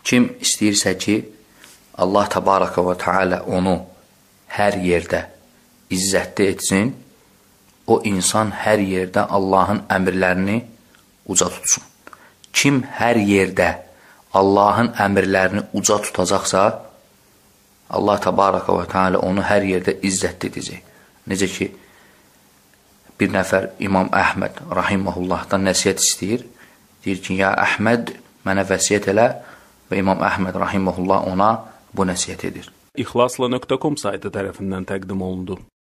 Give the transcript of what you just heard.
Kim istəyirsə ki, Allah təbaraka və teala onu hər yerdə izzətli etsin, o insan hər yerdə Allahın əmrlərini uca tutsun. Kim hər yerdə Allahın əmrlərini uca tutacaqsa, Allah təbaraka və teala onu hər yerdə izzətli edəcək. Necə ki, bir nəfər İmam Əhməd rahiməhullahdan nəsiyyət istəyir. Deyir ki, ya Əhməd, mənə vəsiyyət elə və İmam Əhməd rahiməhullah ona bu nəsiyyət edir. İxlasla.com saytı tərəfindən təqdim olundu.